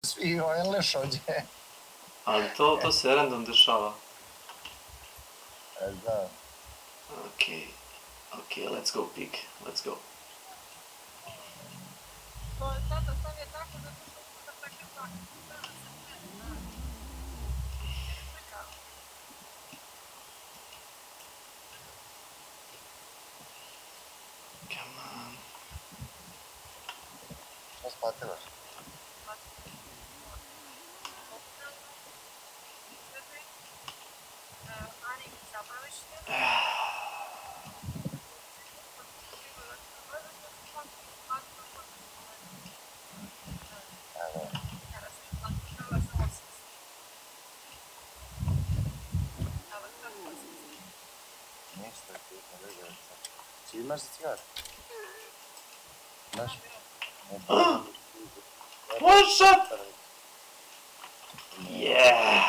Svi ovaj leš ovdje. Ali to se random dešava. Da. Okej, let's go pig, let's go. To je tata sam je tako zato što uzda takve tako. Come on. Šta spativaš? Ništa, ti ne vidio sam. Ti imaš za cigar? Imaš? One shot! Yeah!